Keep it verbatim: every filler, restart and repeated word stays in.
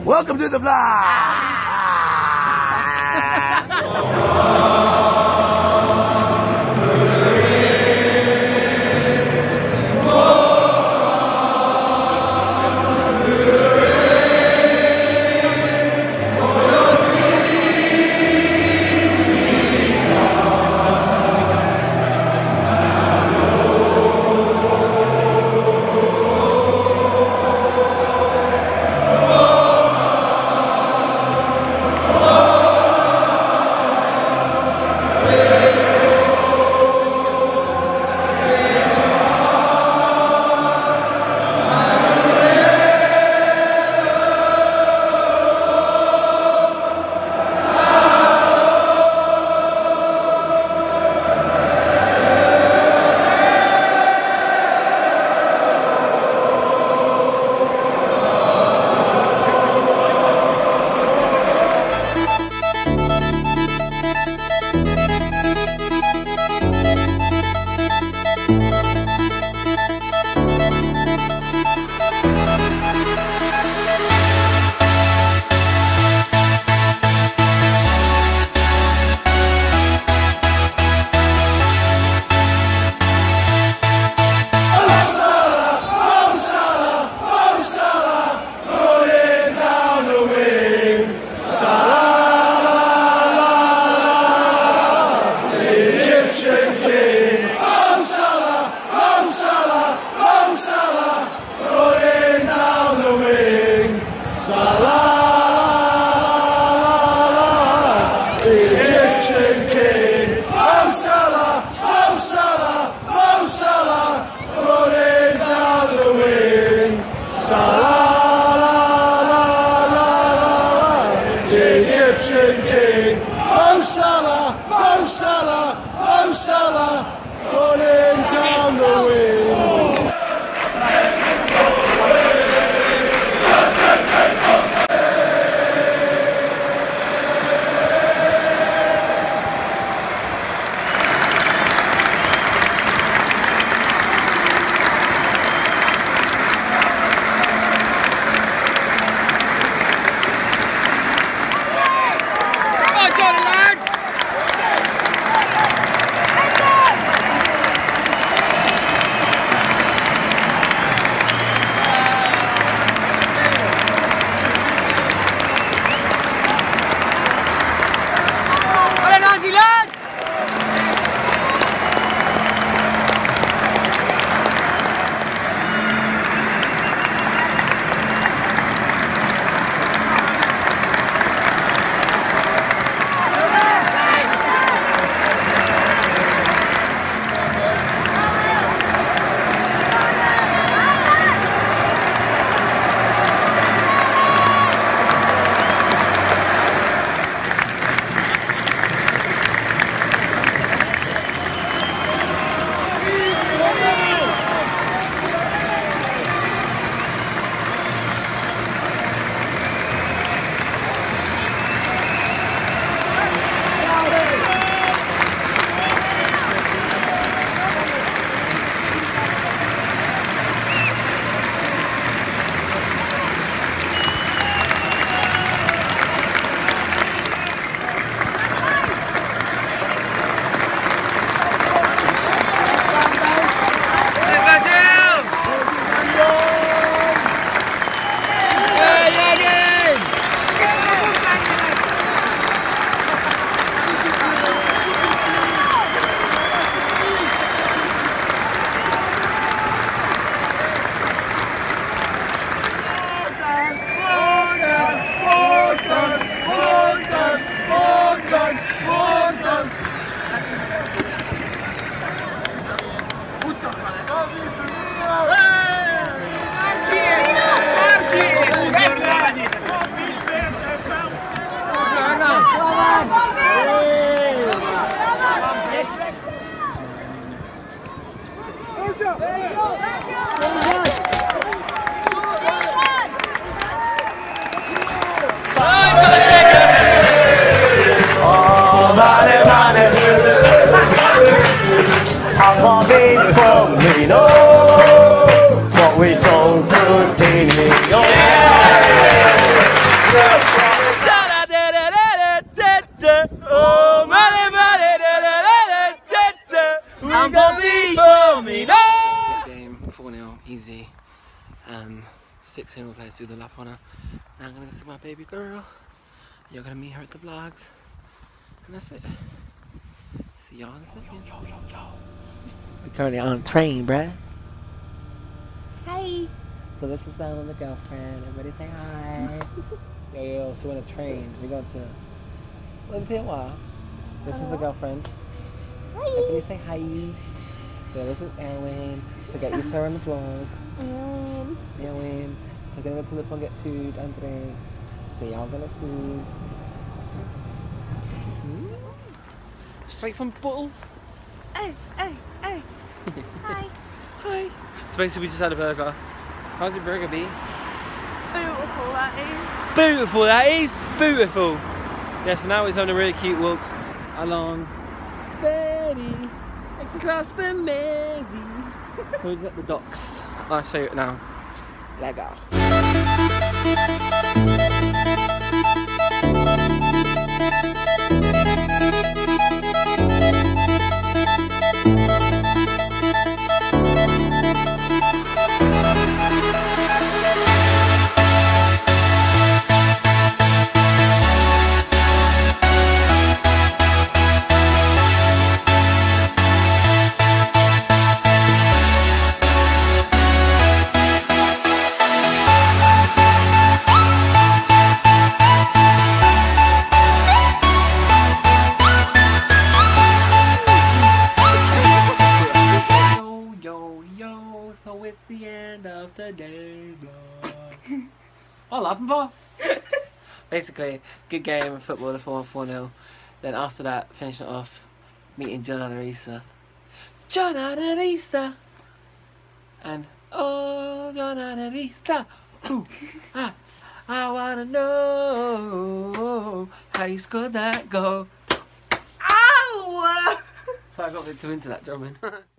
Welcome to the vlog! Egyptian king, Mo Salah, Mo Salah, Mo Salah, running down the wing. What we sold to Tini. single place to do the lap on her. Now I'm gonna go see my baby girl. You're gonna meet her at the vlogs. And that's it. See y'all in a second. Yo, yo, yo, yo. We're currently on a train, bruh. Hi. So this is Dylan and the girlfriend. Everybody say hi. Yo, yo, so we're on a train. We're going to Liverpool. This is the girlfriend. Hi. Everybody say hi. So this is Erwin. So get used to her on the vlog. Erwin. Erwin. So we're gonna go to Liverpool and get food and drinks. So y'all gonna see. Straight from Bottle. Hey, hey, hey. Hi. Hi. So basically we just had a burger. How's your burger be? Beautiful, that is. Beautiful, that is. Beautiful. Yeah, so now he's having a really cute walk along Betty across the Mersey. So he's at the docks. I'll show you it now. Let go. So it's the end of the day vlog. What laughing for? Basically, good game of football, the four four nil. Then after that, finishing it off, meeting John and Arisa. John and Arisa! And, oh, John and Arisa! Ooh, ah, I wanna know how you scored that goal. Ow! So I got a bit too into that drumming.